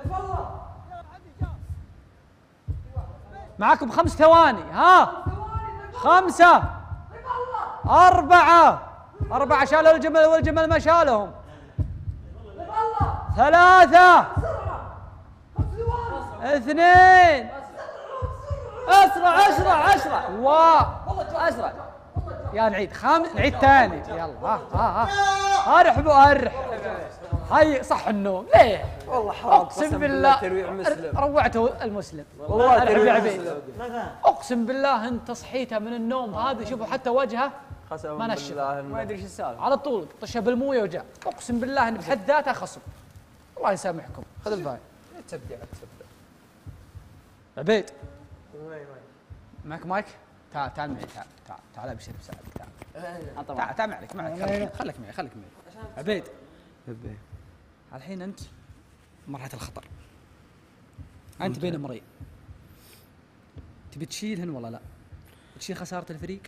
معكم 5 ثواني. ها 5 4 شالوا الجمل والجمل ما شالهم. 3 2 اسرع اسرع يا نعيد نعيد ثاني. يلا ها ارحبوا هاي صح النوم ليه؟ والله حرام اقسم بالله روعته المسلم. والله يا عبيد اقسم بالله انت صحيته من النوم هذا. شوفوا حتى وجهه ما نشف ما ادري ايش السالفه على طول طشه بالمويه وجاء. اقسم بالله ان بحد ذاته خصم. الله يسامحكم. خذ الفاي. تبدع عبيد معك مايك. تعال معي. تعال ابشر بساعدك. تعال معك خليك معي عبيد. الحين انت مرحله الخطر. انت بين امرين. تبي تشيلهن ولا لا؟ تشيل خساره الفريق.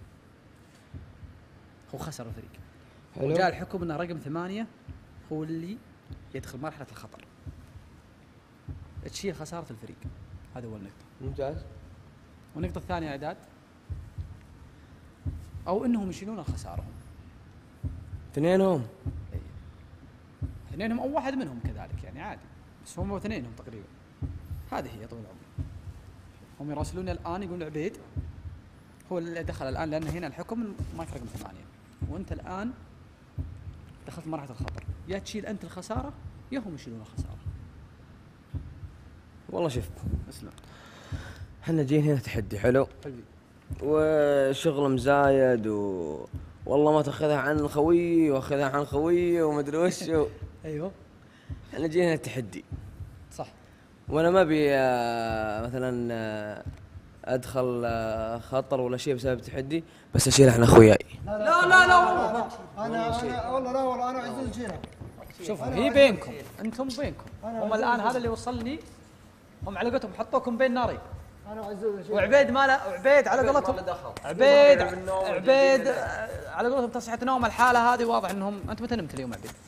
هو خسر الفريق وجاء الحكم انه رقم 8 هو اللي يدخل مرحله الخطر. تشيل خساره الفريق. هذا اول نقطه. ممتاز. والنقطه الثانيه يا اعداد او انهم يشيلون الخساره. اثنينهم او واحد منهم كذلك يعني عادي. بس هم اثنينهم تقريبا. هذه هي طول العمر. هم يراسلون الان يقولون عبيد هو اللي دخل الان لان هنا الحكم مايك رقم 8 وانت الان دخلت مرحله الخطر. يا تشيل انت الخساره يا هم يشيلون الخساره. والله شوف اسلم. احنا جايين هنا تحدي حلو وشغل مزايد والله ما تاخذها عن خوي واخذها عن خوي وما ادري وش ايوه احنا جايين هنا تحدي صح. وانا ما ابي مثلا ادخل خطر ولا شيء بسبب تحدي بس اشيل عن اخوياي. لا والله انا عزيز اشيلها. شوفوا هي بينكم انتم بينكم. هم الان هذا اللي وصلني هم على قولتهم حطوكم بين نارين. انا عزيز وعبيد ما له عبيد على قولتهم عبيد على قولتهم تصحية نوم الحالة هذه واضح انهم. انت متى نمت اليوم عبيد؟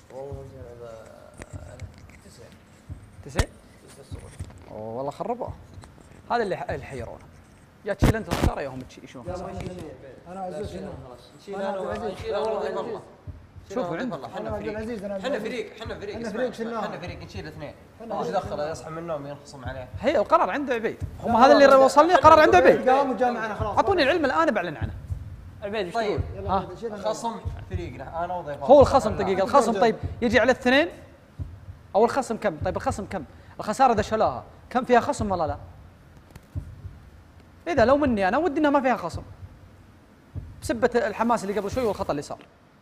تسعة والله خربوه. هذا اللي حيرونه. يا تشيل انت الخساره يا هم تشيلون الخساره. انا عزيز نشيل انا والله. شوفوا عند والله احنا فريق نشيل اثنين. وش دخله يصحى من النوم ينخصم عليه؟ هي القرار عند عبيد. هم هذا اللي وصلني قرار عند عبيد. قام وجاء معنا خلاص. اعطوني العلم الان بعلن عنه. عبيد ايش تقول؟ خصم فريقنا انا وضيف. هو الخصم دقيقه الخصم. طيب يجي على الاثنين او الخصم كم؟ طيب الخصم كم؟ الخساره دشلوها كم فيها خصم ولا لا؟ اذا لو مني انا ودي انها ما فيها خصم بسبه الحماس اللي قبل شوي والخطا اللي صار.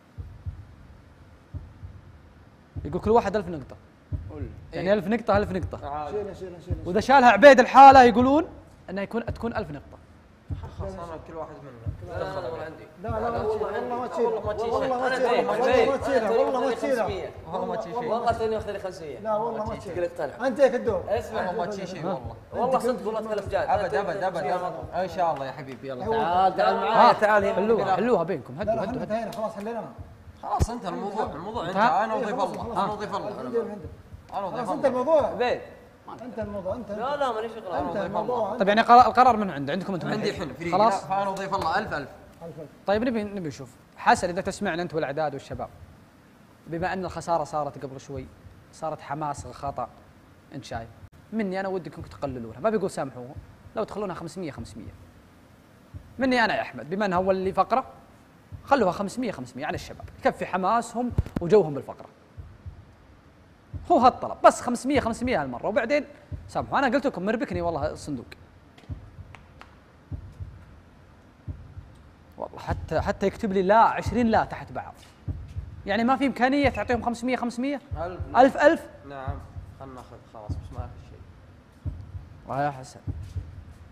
يقول كل واحد 1000 نقطه يعني 1000 نقطه 1000 نقطه. شيلها واذا شالها عبيد الحاله يقولون انها تكون 1000 نقطه. خلاص انا كل واحد منا. لا والله عندي. لا والله ما تشيلها. والله ما تشيلها. والله تاني اخذ لي 500. لا والله ما تشيلها. قلت اقتنع. انت هيك الدور. اسمع ما تشيل شيء والله صدق والله اتكلم جاد. ابد ان شاء الله يا حبيبي. يلا تعال معايا تعال هنا. حلوها بينكم. هدوا هنا خلاص حليناها. خلاص انت الموضوع انت. انا وضيف الله. انا وضيف الله. انت الموضوع عبيد. انت الموضوع انت. لا ماليش شغل. انت الموضوع. طيب يعني القرار من عندكم انتم. عندي الحين خلاص. فانا وضيف الله 1000. طيب نبي نشوف حسن اذا تسمعنا انت والاعداد والشباب. بما ان الخساره صارت قبل شوي صارت حماس الخطا. انت شايف مني انا ودكم تقللونها. ما بيقول سامحوهم لو تخلونها 500 مني انا يا احمد بما انها اول لي فقره خلوها 500 على الشباب يكفي حماسهم وجوهم بالفقره. هو هالطلب بس 500 هالمره وبعدين سامحوا. انا قلت لكم مربكني والله الصندوق والله حتى يكتب لي لا 20 لا تحت بعض يعني ما في امكانيه تعطيهم 500 1000 نعم خلنا ناخذ خلاص بس ما في شيء. والله يا حسن